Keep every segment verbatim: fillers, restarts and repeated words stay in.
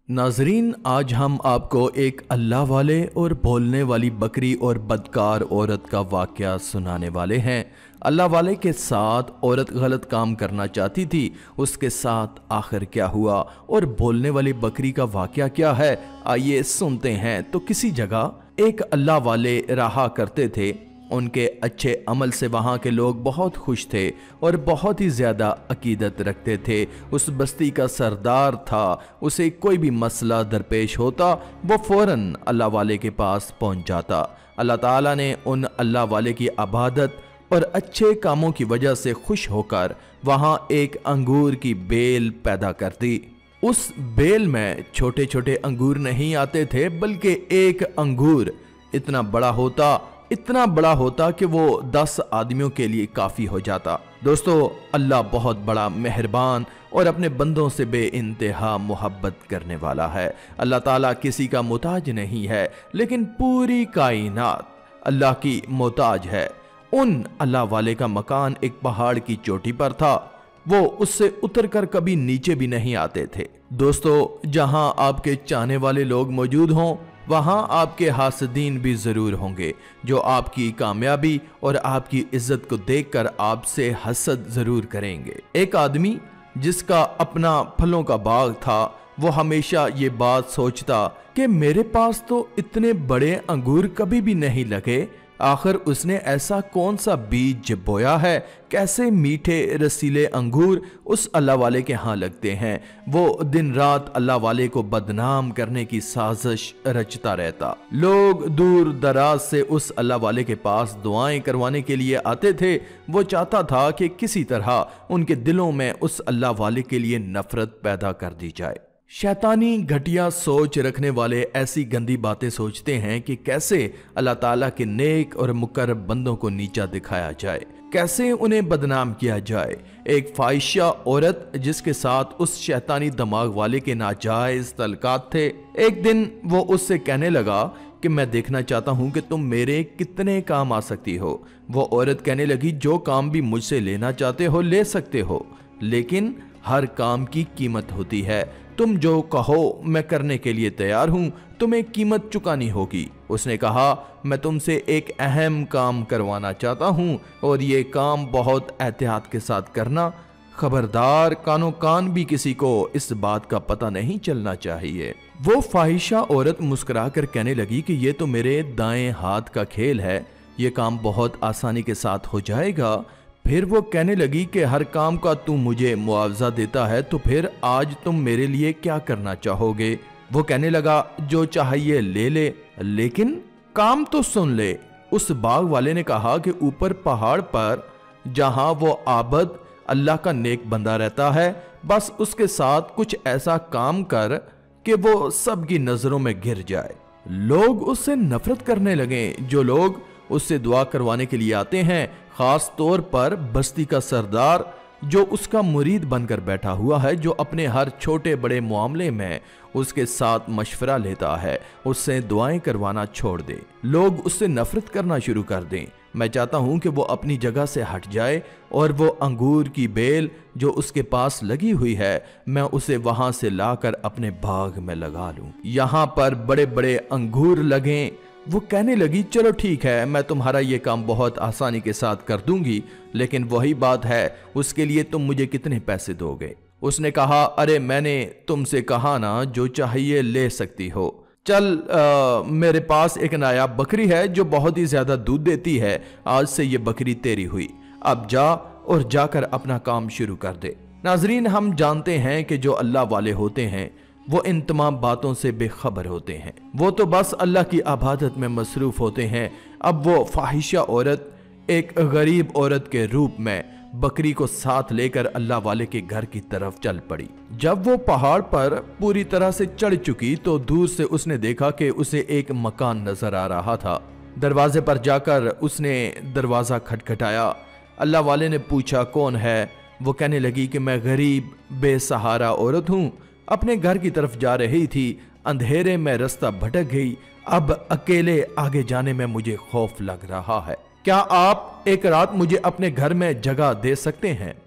नाजरीन, आज हम आपको एक अल्लाह वाले और बोलने वाली बकरी और बदकार औरत का वाक़या सुनाने वाले हैं। अल्लाह वाले के साथ औरत गलत काम करना चाहती थी, उसके साथ आखिर क्या हुआ और बोलने वाली बकरी का वाक़या क्या है, आइए सुनते हैं। तो किसी जगह एक अल्लाह वाले रहा करते थे। उनके अच्छे अमल से वहाँ के लोग बहुत खुश थे और बहुत ही ज़्यादा अकीदत रखते थे। उस बस्ती का सरदार था, उसे कोई भी मसला दरपेश होता वो फ़ौरन अल्लाह वाले के पास पहुँच जाता। अल्लाह ताला ने उन अल्लाह वाले की इबादत और अच्छे कामों की वजह से खुश होकर वहाँ एक अंगूर की बेल पैदा कर दी। उस बेल में छोटे छोटे अंगूर नहीं आते थे, बल्कि एक अंगूर इतना बड़ा होता इतना बड़ा होता कि वो दस आदमियों के लिए काफ़ी हो जाता। दोस्तों, अल्लाह बहुत बड़ा मेहरबान और अपने बंदों से बेइंतहा मोहब्बत करने वाला है। अल्लाह ताला किसी का मोहताज नहीं है, लेकिन पूरी कायनात अल्लाह की मोहताज है। उन अल्लाह वाले का मकान एक पहाड़ की चोटी पर था। वो उससे उतरकर कभी नीचे भी नहीं आते थे। दोस्तों, जहां आपके चाहने वाले लोग मौजूद हों, वहां आपके हासदीन भी जरूर होंगे, जो आपकी कामयाबी और आपकी इज्जत को देखकर आपसे हसद जरूर करेंगे। एक आदमी जिसका अपना फलों का बाग था, वो हमेशा ये बात सोचता कि मेरे पास तो इतने बड़े अंगूर कभी भी नहीं लगे, आखिर उसने ऐसा कौन सा बीज बोया है, कैसे मीठे रसीले अंगूर उस अल्लाह वाले के यहाँ लगते हैं। वो दिन रात अल्लाह वाले को बदनाम करने की साजिश रचता रहता। लोग दूर दराज से उस अल्लाह वाले के पास दुआएं करवाने के लिए आते थे। वो चाहता था कि किसी तरह उनके दिलों में उस अल्लाह वाले के लिए नफरत पैदा कर दी जाए। शैतानी घटिया सोच रखने वाले ऐसी गंदी बातें सोचते हैं कि कैसे अल्लाह ताला के नेक और मुकर्रब बंदों को नीचा दिखाया जाए, कैसे उन्हें बदनाम किया जाए। एक फाहिशा औरत जिसके साथ उस शैतानी दिमाग वाले के नाजायज तल्कात थे, एक दिन वो उससे कहने लगा कि मैं देखना चाहता हूँ कि तुम मेरे कितने काम आ सकती हो। वो औरत कहने लगी, जो काम भी मुझसे लेना चाहते हो ले सकते हो, लेकिन हर काम की कीमत होती है। तुम जो कहो मैं करने के लिए तैयार हूं, तुम्हें कीमत चुकानी होगी। उसने कहा, मैं तुमसे एक अहम काम करवाना चाहता हूं और ये काम बहुत एहतियात के साथ करना। खबरदार, कानो कान भी किसी को इस बात का पता नहीं चलना चाहिए। वो फाहिशा औरत मुस्कुरा कर कहने लगी कि ये तो मेरे दाएं हाथ का खेल है, ये काम बहुत आसानी के साथ हो जाएगा। फिर वो कहने लगी कि हर काम का तू मुझे मुआवजा देता है, तो फिर आज तुम मेरे लिए क्या करना चाहोगे। वो कहने लगा, जो चाहिए ले ले, लेकिन काम तो सुन ले। उस बाग वाले ने कहा कि ऊपर पहाड़ पर जहां वो आबद अल्लाह का नेक बंदा रहता है, बस उसके साथ कुछ ऐसा काम कर कि वो सबकी नजरों में गिर जाए। लोग उससे नफरत करने लगे। जो लोग उससे दुआ करवाने के लिए आते हैं, खास तौर पर बस्ती का सरदार जो उसका मुरीद बनकर बैठा हुआ है, जो अपने हर छोटे बड़े मामले में उसके साथ मशवरा लेता है, उससे दुआएं करवाना छोड़ दे। लोग उससे नफरत करना शुरू कर दें। मैं चाहता हूं कि वो अपनी जगह से हट जाए और वो अंगूर की बेल जो उसके पास लगी हुई है, मैं उसे वहां से लाकर अपने बाग में लगा लूं, यहां पर बड़े बड़े अंगूर लगें। वो कहने लगी, चलो ठीक है, मैं तुम्हारा ये काम बहुत आसानी के साथ कर दूंगी, लेकिन वही बात है, उसके लिए तुम मुझे कितने पैसे दोगे। उसने कहा, अरे मैंने तुमसे कहा ना, जो चाहिए ले सकती हो। चल, आ, मेरे पास एक नायाब बकरी है जो बहुत ही ज्यादा दूध देती है, आज से ये बकरी तेरी हुई, अब जा और जाकर अपना काम शुरू कर दे। नाजरीन, हम जानते हैं कि जो अल्लाह वाले होते हैं वो इन तमाम बातों से बेखबर होते हैं। वो तो बस अल्लाह की इबादत में मसरूफ होते हैं। अब वो फाहिशा औरत एक गरीब औरत के रूप में बकरी को साथ लेकर अल्लाह वाले के घर की तरफ चल पड़ी। जब वो पहाड़ पर पूरी तरह से चढ़ चुकी तो दूर से उसने देखा कि उसे एक मकान नजर आ रहा था। दरवाजे पर जाकर उसने दरवाजा खटखटाया। अल्लाह वाले ने पूछा, कौन है। वो कहने लगी कि मैं गरीब बेसहारा औरत हूँ, अपने घर की तरफ जा रही थी, अंधेरे में रास्ता भटक गई, अब अकेले आगे जाने में मुझे खौफ लग रहा है। क्या आप एक रात मुझे अपने घर में जगह दे सकते हैं।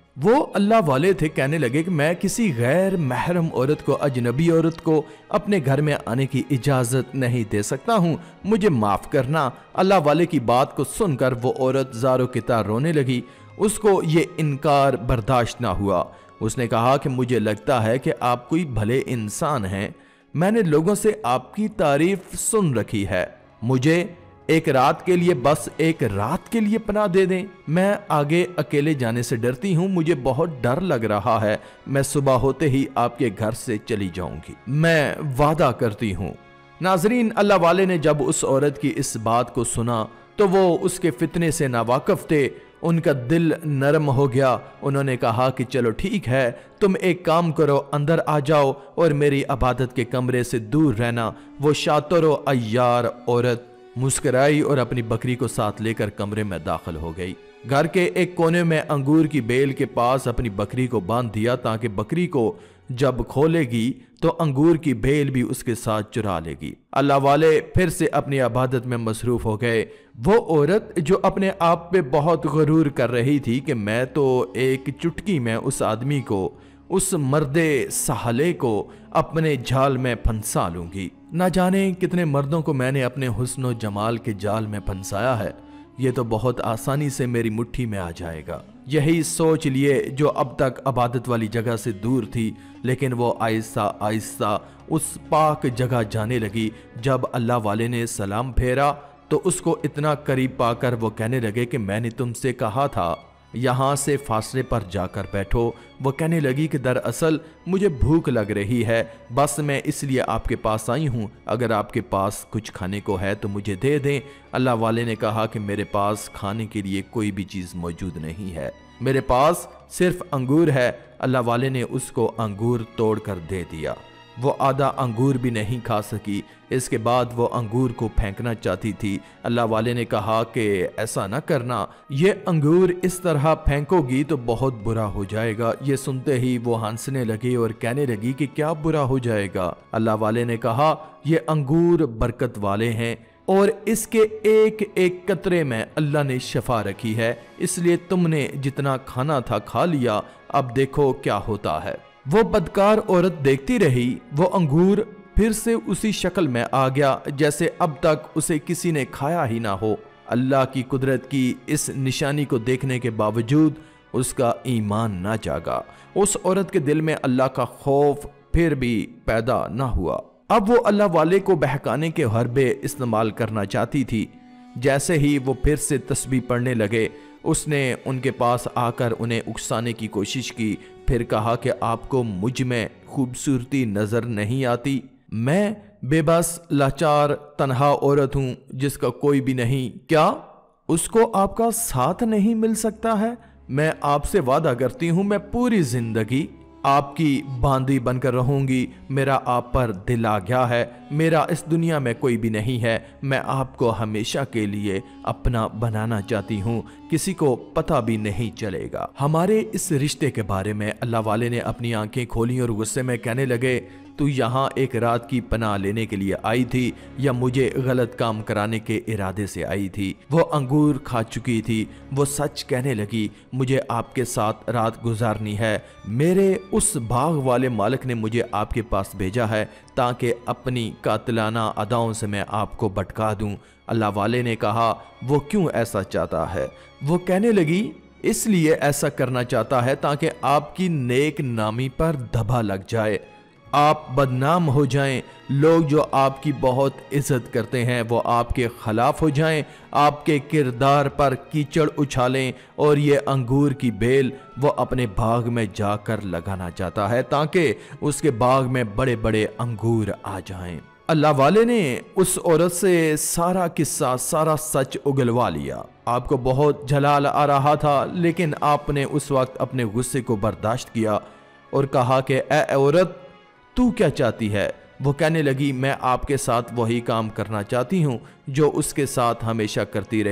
वो अल्लाह वाले थे कहने लगे कि मैं किसी गैर महरम औरत को, अजनबी औरत को अपने घर में आने की इजाज़त नहीं दे सकता हूँ, मुझे माफ़ करना। अल्लाह वाले की बात को सुनकर वो औरत ज़ारो की तरह रोने लगी। उसको ये इनकार बर्दाश्त ना हुआ। उसने कहा कि मुझे लगता है कि आप कोई भले इंसान हैं, मैंने लोगों से आपकी तारीफ सुन रखी है, मुझे एक रात के लिए, बस एक रात के लिए पनाह दे दें। मैं आगे अकेले जाने से डरती हूँ, मुझे बहुत डर लग रहा है। मैं सुबह होते ही आपके घर से चली जाऊंगी, मैं वादा करती हूँ। नाजरीन, अल्लाह वाले ने जब उस औरत की इस बात को सुना तो वो उसके फितने से नावाकिफ थे। उनका दिल नरम हो गया। उन्होंने कहा कि चलो ठीक है, तुम एक काम करो, अंदर आ जाओ और मेरी इबादत के कमरे से दूर रहना। वो शातिर व अय्यार औरत मुस्कुराई और अपनी बकरी को साथ लेकर कमरे में दाखिल हो गई। घर के एक कोने में अंगूर की बेल के पास अपनी बकरी को बांध दिया ताकि बकरी को जब खोलेगी तो अंगूर की बेल भी उसके साथ चुरा लेगी। अल्लाह वाले फिर से अपनी इबादत में मसरूफ हो गए। वो औरत जो अपने आप पे बहुत गरूर कर रही थी कि मैं तो एक चुटकी में उस आदमी को, उस मर्दे साहले को अपने जाल में फंसा लूंगी। ना जाने कितने मर्दों को मैंने अपने हुस्न व जमाल के जाल में फंसाया है, ये तो बहुत आसानी से मेरी मुट्ठी में आ जाएगा। यही सोच लिए जो अब तक इबादत वाली जगह से दूर थी, लेकिन वो आहिस्ता आहिस्ता उस पाक जगह जाने लगी। जब अल्लाह वाले ने सलाम फेरा तो उसको इतना करीब पाकर वो कहने लगे कि मैंने तुमसे कहा था यहाँ से फासले पर जाकर बैठो। वो कहने लगी कि दरअसल मुझे भूख लग रही है, बस मैं इसलिए आपके पास आई हूँ, अगर आपके पास कुछ खाने को है तो मुझे दे दें। अल्लाह वाले ने कहा कि मेरे पास खाने के लिए कोई भी चीज़ मौजूद नहीं है, मेरे पास सिर्फ अंगूर है। अल्लाह वाले ने उसको अंगूर तोड़ कर दे दिया। वो आधा अंगूर भी नहीं खा सकी। इसके बाद वो अंगूर को फेंकना चाहती थी। अल्लाह वाले ने कहा कि ऐसा ना करना, ये अंगूर इस तरह फेंकोगी तो बहुत बुरा हो जाएगा। ये सुनते ही वो हंसने लगी और कहने लगी कि क्या बुरा हो जाएगा। अल्लाह वाले ने कहा ये अंगूर बरकत वाले हैं और इसके एक एक कतरे में अल्लाह ने शफा रखी है, इसलिए तुमने जितना खाना था खा लिया, अब देखो क्या होता है। वो बदकार औरत देखती रही। वो अंगूर फिर से उसी शक्ल में आ गया जैसे अब तक उसे किसी ने खाया ही ना हो। अल्लाह की कुदरत की इस निशानी को देखने के बावजूद उसका ईमान ना जागा। उस औरत के दिल में अल्लाह का खौफ फिर भी पैदा ना हुआ। अब वो अल्लाह वाले को बहकाने के हरबे इस्तेमाल करना चाहती थी। जैसे ही वो फिर से तस्बीह पढ़ने लगे, उसने उनके पास आकर उन्हें उकसाने की कोशिश की। फिर कहा कि आपको मुझ में खूबसूरती नजर नहीं आती? मैं बेबस लाचार तन्हा औरत हूँ जिसका कोई भी नहीं, क्या उसको आपका साथ नहीं मिल सकता है? मैं आपसे वादा करती हूँ मैं पूरी जिंदगी आपकी बांदी बनकर रहूंगी। मेरा आप पर दिल आ गया है, मेरा इस दुनिया में कोई भी नहीं है। मैं आपको हमेशा के लिए अपना बनाना चाहती हूँ, किसी को पता भी नहीं चलेगा। हमारे इस रिश्ते के बारे में अल्लाह वाले ने अपनी आंखें खोली और गुस्से में कहने लगे, तू यहाँ एक रात की पनाह लेने के लिए आई थी या मुझे गलत काम कराने के इरादे से आई थी? वो अंगूर खा चुकी थी। वो सच कहने लगी, मुझे आपके साथ रात गुजारनी है। मेरे उस बाग वाले मालिक ने मुझे आपके पास भेजा है ताकि अपनी कातिलाना अदाओं से मैं आपको भटका दूं। अल्लाह वाले ने कहा, वो क्यों ऐसा चाहता है? वो कहने लगी, इसलिए ऐसा करना चाहता है ताकि आपकी नेक नामी पर धब्बा लग जाए, आप बदनाम हो जाएं, लोग जो आपकी बहुत इज्जत करते हैं वो आपके खिलाफ हो जाएं, आपके किरदार पर कीचड़ उछालें। और ये अंगूर की बेल वो अपने बाग में जाकर लगाना चाहता है ताकि उसके बाग में बड़े बड़े अंगूर आ जाएं। अल्लाह वाले ने उस औरत से सारा किस्सा, सारा सच उगलवा लिया। आपको बहुत जलाल आ रहा था, लेकिन आपने उस वक्त अपने गुस्से को बर्दाश्त किया और कहा कि ए औरत, तू क्या चाहती है? वो कहने लगी, मैं आपके साथ वही काम करना चाहती हूँ जो उसके साथ हमेशा करती रही।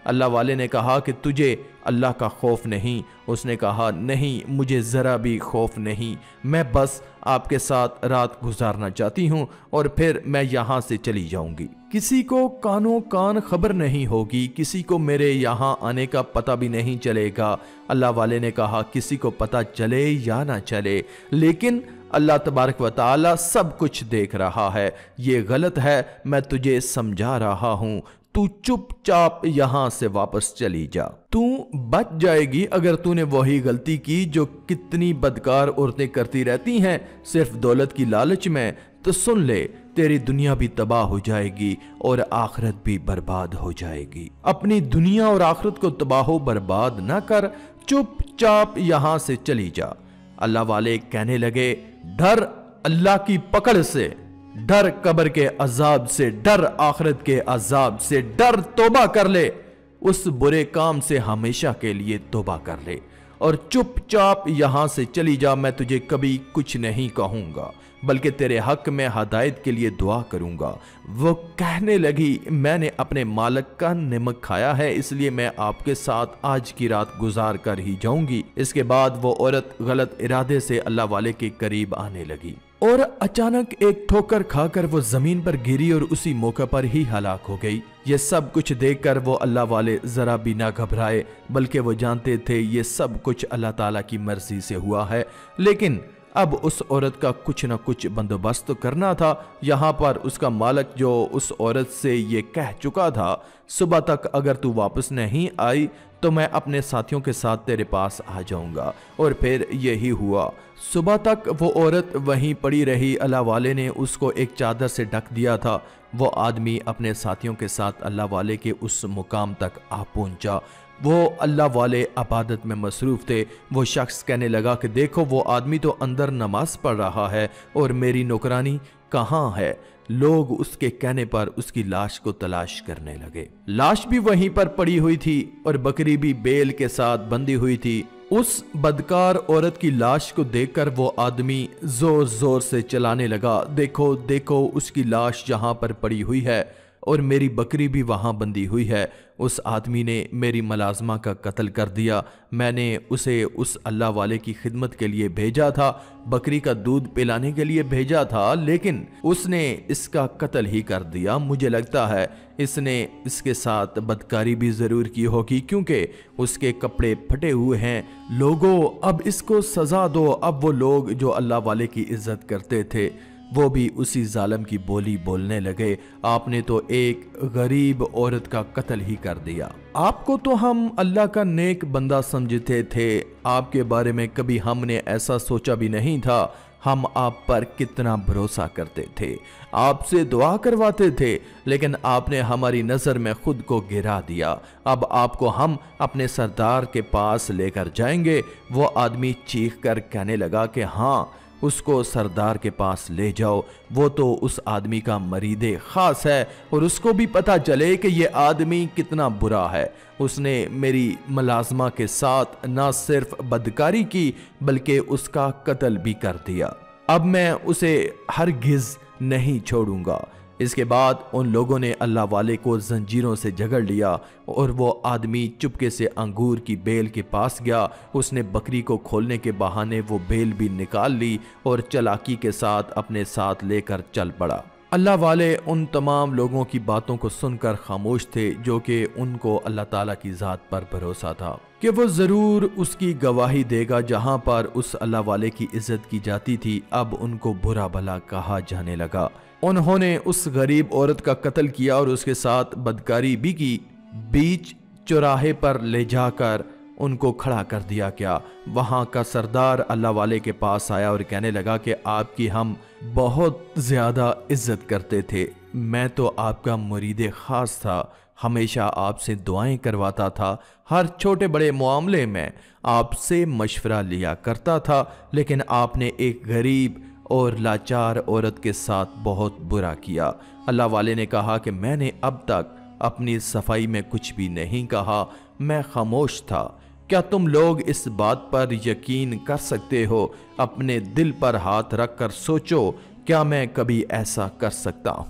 अल्लाह वाले ने कहा कि तुझे अल्लाह का खौफ नहीं? उसने कहा नहीं, मुझे ज़रा भी खौफ नहीं, मैं बस आपके साथ रात गुजारना चाहती हूँ और फिर मैं यहाँ से चली जाऊँगी। किसी को कानों कान खबर नहीं होगी, किसी को मेरे यहाँ आने का पता भी नहीं चलेगा। अल्लाह वाले ने कहा किसी को पता चले या ना चले, लेकिन अल्लाह तबारक व तआला सब कुछ देख रहा है। ये गलत है, मैं तुझे समझा रहा हूँ, तू चुपचाप यहाँ से वापस चली जा। तू बच जाएगी अगर तूने वही गलती की जो कितनी बदकार औरतें करती रहती हैं सिर्फ दौलत की लालच में। तो सुन ले, तेरी दुनिया भी तबाह हो जाएगी और आखिरत भी बर्बाद हो जाएगी। अपनी दुनिया और आखिरत को तबाह बर्बाद ना कर, चुपचाप यहाँ से चली जा। अल्लाह वाले कहने लगे, डर अल्लाह की पकड़ से, डर कब्र के अजाब से, डर आखिरत के अजाब से, डर तौबा कर ले, उस बुरे काम से हमेशा के लिए तौबा कर ले और चुपचाप यहां से चली जा। मैं तुझे कभी कुछ नहीं कहूंगा बल्कि तेरे हक में हदायत के लिए दुआ करूंगा। वो कहने लगी, मैंने अपने मालिक का निमक खाया है, इसलिए मैं आपके साथ आज की रात गुजार कर ही जाऊंगी। इसके बाद वो औरत गलत इरादे से अल्लाह वाले के करीब आने लगी और अचानक एक ठोकर खाकर वो जमीन पर गिरी और उसी मौके पर ही हलाक हो गई। ये सब कुछ देखकर वो अल्लाह वाले जरा भी ना घबराए, बल्कि वो जानते थे ये सब कुछ अल्लाह ताला की मर्जी से हुआ है। लेकिन अब उस औरत का कुछ न कुछ बंदोबस्त तो करना था। यहाँ पर उसका मालिक जो उस औरत से ये कह चुका था, सुबह तक अगर तू वापस नहीं आई तो मैं अपने साथियों के साथ तेरे पास आ जाऊंगा। और फिर यही हुआ। सुबह तक वो औरत वहीं पड़ी रही। अल्लाह वाले ने उसको एक चादर से ढक दिया था। वो आदमी अपने साथियों के साथ अल्लाह वाले के उस मुकाम तक आ पहुंचा। वो अल्लाह वाले इबादत में मसरूफ़ थे। वो शख्स कहने लगा कि देखो, वो आदमी तो अंदर नमाज पढ़ रहा है और मेरी नौकरानी कहाँ है। लोग उसके कहने पर उसकी लाश को तलाश करने लगे। लाश भी वहीं पर पड़ी हुई थी और बकरी भी बेल के साथ बंधी हुई थी। उस बदकार औरत की लाश को देखकर वो आदमी जोर जोर से चलाने लगा, देखो देखो, उसकी लाश यहाँ पर पड़ी हुई है और मेरी बकरी भी वहाँ बंधी हुई है। उस आदमी ने मेरी मुलाजमा का कत्ल कर दिया। मैंने उसे उस अल्लाह वाले की खिदमत के लिए भेजा था, बकरी का दूध पिलाने के लिए भेजा था, लेकिन उसने इसका कत्ल ही कर दिया। मुझे लगता है इसने इसके साथ बदकारी भी ज़रूर की होगी, क्योंकि उसके कपड़े फटे हुए हैं। लोगों, अब इसको सज़ा दो। अब वो लोग जो अल्लाह वाले की इज़्ज़त करते थे वो भी उसी जालिम की बोली बोलने लगे, आपने तो एक गरीब औरत का कत्ल ही कर दिया। आपको तो हम अल्लाह का नेक बंदा समझते थे, आपके बारे में कभी हमने ऐसा सोचा भी नहीं था। हम आप पर कितना भरोसा करते थे, आपसे दुआ करवाते थे, लेकिन आपने हमारी नज़र में खुद को गिरा दिया। अब आपको हम अपने सरदार के पास लेकर जाएंगे। वो आदमी चीख कर कहने लगा कि हाँ, उसको सरदार के पास ले जाओ। वो तो उस आदमी का मरीदे खास है और उसको भी पता चले कि ये आदमी कितना बुरा है। उसने मेरी मुलाजमा के साथ ना सिर्फ बदकारी की बल्कि उसका कत्ल भी कर दिया। अब मैं उसे हरगिज नहीं छोड़ूंगा। इसके बाद उन लोगों ने अल्लाह वाले को जंजीरों से जकड़ लिया और वो आदमी चुपके से अंगूर की बेल के पास गया। उसने बकरी को खोलने के बहाने वो बेल भी निकाल ली और चालाकी के साथ अपने साथ लेकर चल पड़ा। अल्लाह वाले उन तमाम लोगों की बातों को सुनकर खामोश थे जो कि उनको अल्लाह ताला की ज़ात पर भरोसा था कि वो ज़रूर उसकी गवाही देगा। जहाँ पर उस अल्लाह वाले की इज़्ज़त की जाती थी, अब उनको बुरा भला कहा जाने लगा। उन्होंने उस गरीब औरत का कत्ल किया और उसके साथ बदकारी भी की। बीच चौराहे पर ले जाकर उनको खड़ा कर दिया गया। वहाँ का सरदार अल्लाह वाले के पास आया और कहने लगा कि आपकी हम बहुत ज़्यादा इज्जत करते थे, मैं तो आपका मुरीद ख़ास था, हमेशा आपसे दुआएं करवाता था, हर छोटे बड़े मामले में आपसे मशवरा लिया करता था, लेकिन आपने एक गरीब और लाचार औरत के साथ बहुत बुरा किया। अल्लाह वाले ने कहा कि मैंने अब तक अपनी सफाई में कुछ भी नहीं कहा, मैं खामोश था। क्या तुम लोग इस बात पर यकीन कर सकते हो? अपने दिल पर हाथ रखकर सोचो, क्या मैं कभी ऐसा कर सकता हूँ?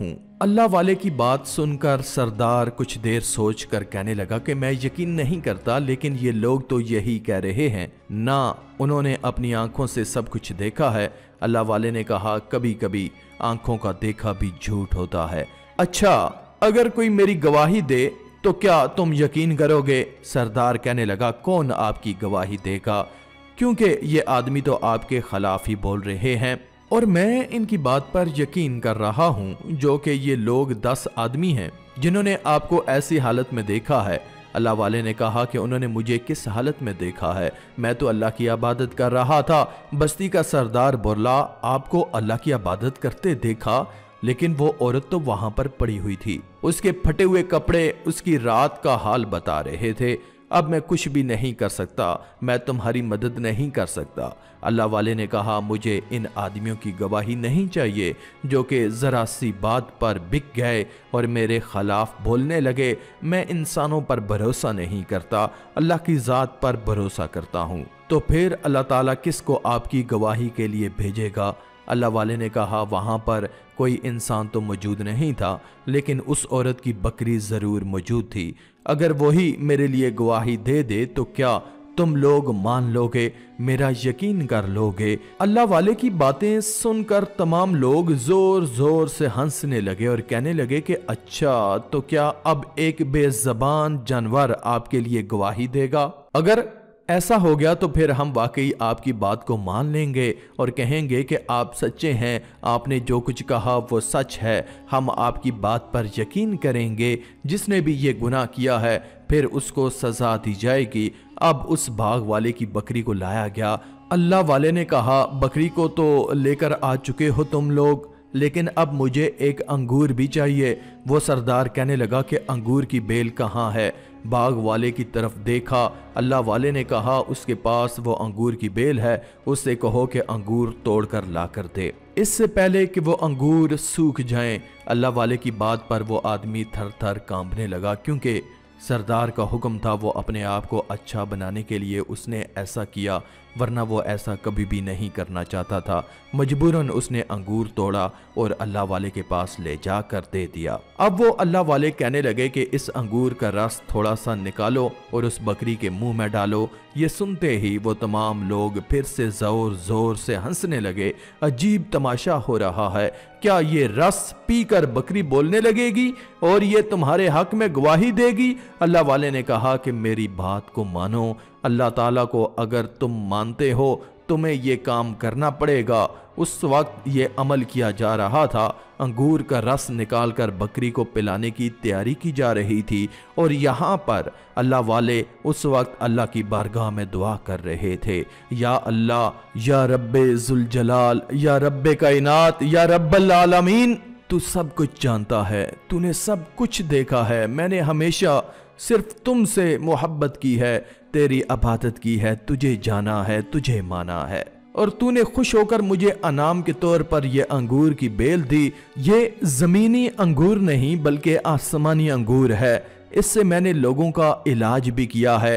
अल्लाह वाले की बात सुनकर सरदार कुछ देर सोच कर कहने लगा कि मैं यकीन नहीं करता, लेकिन ये लोग तो यही कह रहे हैं ना, उन्होंने अपनी आंखों से सब कुछ देखा है। अल्लाह वाले ने कहा, कभी कभी आंखों का देखा भी झूठ होता है। अच्छा, अगर कोई मेरी गवाही दे तो क्या तुम यकीन करोगे? सरदार कहने लगा, कौन आपकी गवाही देगा, क्योंकि ये आदमी तो आपके खिलाफ ही बोल रहे हैं और मैं इनकी बात पर यकीन कर रहा हूँ, जो कि ये लोग दस आदमी हैं जिन्होंने आपको ऐसी हालत में देखा है। अल्लाह वाले ने कहा कि उन्होंने मुझे किस हालत में देखा है? मैं तो अल्लाह की इबादत कर रहा था। बस्ती का सरदार बोला, आपको अल्लाह की इबादत करते देखा, लेकिन वो औरत तो वहां पर पड़ी हुई थी, उसके फटे हुए कपड़े उसकी रात का हाल बता रहे थे। अब मैं कुछ भी नहीं कर सकता, मैं तुम्हारी मदद नहीं कर सकता। अल्लाह वाले ने कहा, मुझे इन आदमियों की गवाही नहीं चाहिए जो कि ज़रा सी बात पर बिक गए और मेरे खिलाफ बोलने लगे। मैं इंसानों पर भरोसा नहीं करता, अल्लाह की ज़ात पर भरोसा करता हूँ। तो फिर अल्लाह ताला किसको आपकी गवाही के लिए भेजेगा? अल्लाह वाले ने कहा, वहाँ पर कोई इंसान तो मौजूद नहीं था, लेकिन उस औरत की बकरी ज़रूर मौजूद थी। अगर वही मेरे लिए गवाही दे दे तो क्या तुम लोग मान लोगे, मेरा यकीन कर लोगे? अल्लाह वाले की बातें सुनकर तमाम लोग जोर जोर से हंसने लगे और कहने लगे कि अच्छा, तो क्या अब एक बेज़बान जानवर आपके लिए गवाही देगा? अगर ऐसा हो गया तो फिर हम वाकई आपकी बात को मान लेंगे और कहेंगे कि आप सच्चे हैं, आपने जो कुछ कहा वो सच है, हम आपकी बात पर यकीन करेंगे। जिसने भी ये गुनाह किया है फिर उसको सज़ा दी जाएगी। अब उस बाग वाले की बकरी को लाया गया। अल्लाह वाले ने कहा, बकरी को तो लेकर आ चुके हो तुम लोग, लेकिन अब मुझे एक अंगूर भी चाहिए। वो सरदार कहने लगा कि अंगूर की बेल कहाँ है? बाग वाले की तरफ देखा। अल्लाह वाले ने कहा, उसके पास वो अंगूर की बेल है, उससे कहो कि अंगूर तोड़कर ला कर दे, इससे पहले कि वो अंगूर सूख जाएं। अल्लाह वाले की बात पर वो आदमी थर थर कांपने लगा, क्योंकि सरदार का हुक्म था, वो अपने आप को अच्छा बनाने के लिए उसने ऐसा किया, वरना वो ऐसा कभी भी नहीं करना चाहता था। मजबूरन उसने अंगूर तोड़ा और अल्लाह वाले के पास ले जाकर दे दिया। अब वो अल्लाह वाले कहने लगे कि इस अंगूर का रस थोड़ा सा निकालो और उस बकरी के मुंह में डालो। ये सुनते ही वो तमाम लोग फिर से जोर जोर से हंसने लगे। अजीब तमाशा हो रहा है, क्या ये रस पीकर बकरी बोलने लगेगी और ये तुम्हारे हक में गवाही देगी? अल्लाह वाले ने कहा कि मेरी बात को मानो, अल्लाह ताला को अगर तुम मानते हो तुम्हें ये काम करना पड़ेगा। उस वक्त ये अमल किया जा रहा था, अंगूर का रस निकालकर बकरी को पिलाने की तैयारी की जा रही थी और यहाँ पर अल्लाह वाले उस वक्त अल्लाह की बारगाह में दुआ कर रहे थे, या अल्लाह, या रब्बे जुल जलाल, या रब्बे कायनात, या रब्बल आलमीन, तू सब कुछ जानता है, तूने सब कुछ देखा है, मैंने हमेशा सिर्फ तुमसे मोहब्बत की है, तेरी इबादत की है, तुझे जाना है, तुझे माना है, और तूने खुश होकर मुझे अनाम के तौर पर यह अंगूर की बेल दी। ये ज़मीनी अंगूर नहीं बल्कि आसमानी अंगूर है, इससे मैंने लोगों का इलाज भी किया है,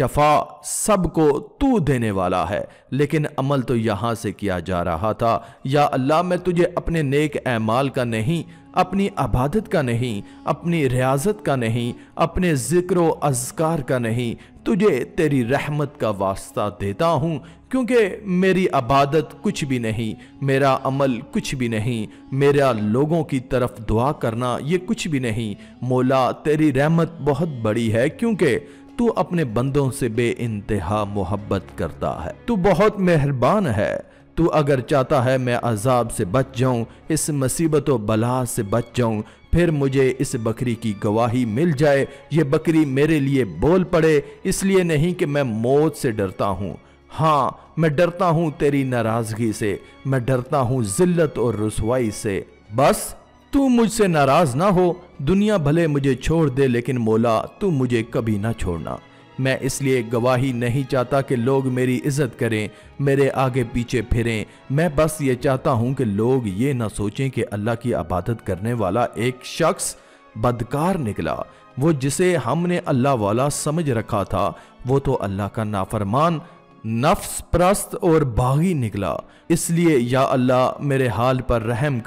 शफा सबको तू देने वाला है, लेकिन अमल तो यहाँ से किया जा रहा था। या अल्लाह, मैं तुझे अपने नेक ऐमाल का नहीं, अपनी इबादत का नहीं, अपनी रियाजत का नहीं, अपने ज़िक्र व अज़कार का नहीं, तुझे तेरी रहमत का वास्ता देता हूँ, क्योंकि मेरी इबादत कुछ भी नहीं, मेरा अमल कुछ भी नहीं, मेरा लोगों की तरफ दुआ करना ये कुछ भी नहीं। मौला, तेरी रहमत बहुत बड़ी है, क्योंकि तू अपने बंदों से बेइंतहा मोहब्बत करता है, तू बहुत मेहरबान है। तू अगर चाहता है मैं अजाब से बच जाऊं, इस मुसीबत व बला से बच जाऊं, फिर मुझे इस बकरी की गवाही मिल जाए, ये बकरी मेरे लिए बोल पड़े, इसलिए नहीं कि मैं मौत से डरता हूँ, हाँ मैं डरता हूँ तेरी नाराजगी से, मैं डरता हूँ जिल्लत और रुसवाई से। बस तू मुझसे नाराज ना हो, दुनिया भले मुझे छोड़ दे, लेकिन मौला तू मुझे कभी ना छोड़ना। मैं इसलिए गवाही नहीं चाहता कि लोग मेरी इज्जत करें, मेरे आगे पीछे फिरें, मैं बस ये चाहता हूँ कि लोग ये ना सोचें कि अल्लाह की इबादत करने वाला एक शख्स बदकार निकला। वो जिसे हमने अल्लाह वाला समझ रखा था वो तो अल्लाह का नाफरमान, नफ्स परस्त और बागी निकला। इसलिए या अल्लाह, मेरे हाल पर रहम कर,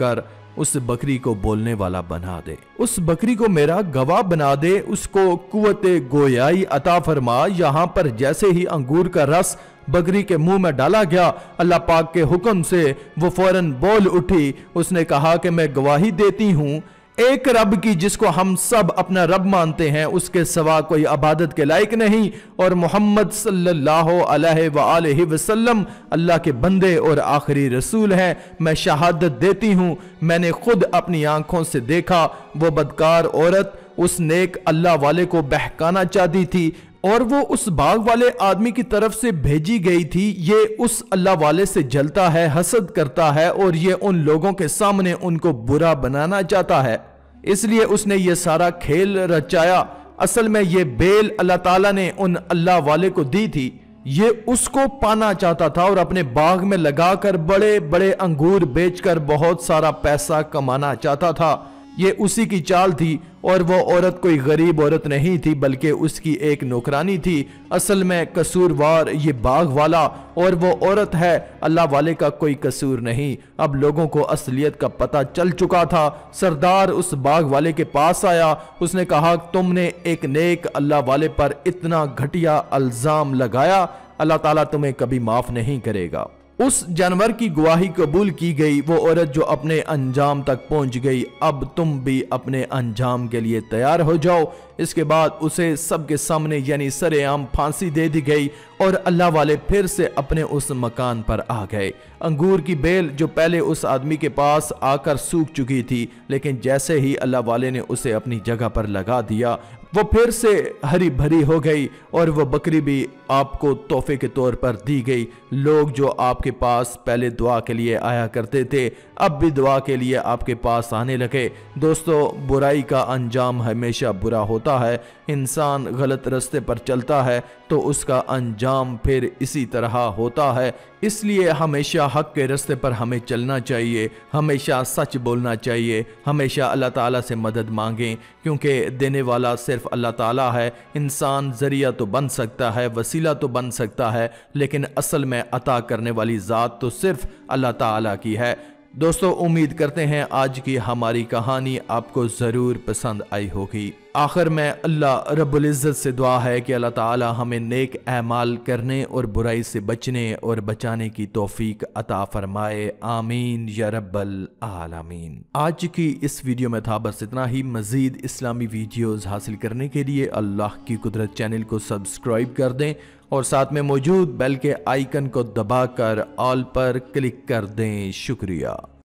उस बकरी को बोलने वाला बना दे, उस बकरी को मेरा गवाह बना दे, उसको कुव्वते गोयाई अता फरमा। यहाँ पर जैसे ही अंगूर का रस बकरी के मुंह में डाला गया, अल्लाह पाक के हुक्म से वो फौरन बोल उठी। उसने कहा कि मैं गवाही देती हूँ एक रब की जिसको हम सब अपना रब मानते हैं, उसके सिवा कोई इबादत के लायक नहीं, और मोहम्मद सल्लल्लाहु अलैहि वसल्लम अल्लाह के बंदे और आखिरी रसूल हैं। मैं शहादत देती हूँ, मैंने खुद अपनी आंखों से देखा वो बदकार औरत उस नेक अल्लाह वाले को बहकाना चाहती थी और वो उस बाग वाले आदमी की तरफ से भेजी गई थी। ये उस अल्लाह वाले से जलता है, हसद करता है और ये उन लोगों के सामने उनको बुरा बनाना चाहता है, इसलिए उसने ये सारा खेल रचाया। असल में ये बेल अल्लाह ताला ने उन अल्लाह वाले को दी थी, ये उसको पाना चाहता था और अपने बाग में लगाकर बड़े बड़े अंगूर बेचकर बहुत सारा पैसा कमाना चाहता था। ये उसी की चाल थी और वो औरत कोई गरीब औरत नहीं थी बल्कि उसकी एक नौकरानी थी। असल में कसूरवार ये बाग वाला और वो औरत है, अल्लाह वाले का कोई कसूर नहीं। अब लोगों को असलियत का पता चल चुका था। सरदार उस बाग वाले के पास आया, उसने कहा तुमने एक नेक अल्लाह वाले पर इतना घटिया इल्जाम लगाया, अल्लाह ताला तुम्हें कभी माफ नहीं करेगा। उस जानवर की गवाही कबूल की गई। वो औरत जो अपने अंजाम तक पहुंच गई, अब तुम भी अपने अंजाम के लिए तैयार हो जाओ। इसके बाद उसे सबके सामने यानी सरेआम फांसी दे दी गई और अल्लाह वाले फिर से अपने उस मकान पर आ गए। अंगूर की बेल जो पहले उस आदमी के पास आकर सूख चुकी थी, लेकिन जैसे ही अल्लाह वाले ने उसे अपनी जगह पर लगा दिया, वो फिर से हरी भरी हो गई और वो बकरी भी आपको तोहफे के तौर पर दी गई। लोग जो आपके पास पहले दुआ के लिए आया करते थे, अब भी दुआ के लिए आपके पास आने लगे। दोस्तों, बुराई का अंजाम हमेशा बुरा होता है। इंसान गलत रास्ते पर चलता है तो उसका अंजाम फिर इसी तरह होता है। इसलिए हमेशा हक के रास्ते पर हमें चलना चाहिए, हमेशा सच बोलना चाहिए, हमेशा अल्लाह ताला से मदद मांगें, क्योंकि देने वाला सिर्फ अल्लाह ताला है। इंसान जरिया तो बन सकता है, वसीला तो बन सकता है, लेकिन असल में अता करने वाली ज़ात तो सिर्फ अल्लाह ताला की है। दोस्तों, उम्मीद करते हैं आज की हमारी कहानी आपको ज़रूर पसंद आई होगी। आखिर में अल्लाह रब्बुल इज़्ज़त से दुआ है कि अल्लाह ताला हमें नेक अमाल करने और बुराई से बचने और बचाने की तौफीक अता फरमाए। आमीन या रब्बल आलमीन। आज की इस वीडियो में था बस इतना ही। मज़ीद इस्लामी वीडियोज़ हासिल करने के लिए अल्लाह की कुदरत चैनल को सब्सक्राइब कर दें और साथ में मौजूद बेल के आइकन को दबाकर ऑल पर क्लिक कर दें। शुक्रिया।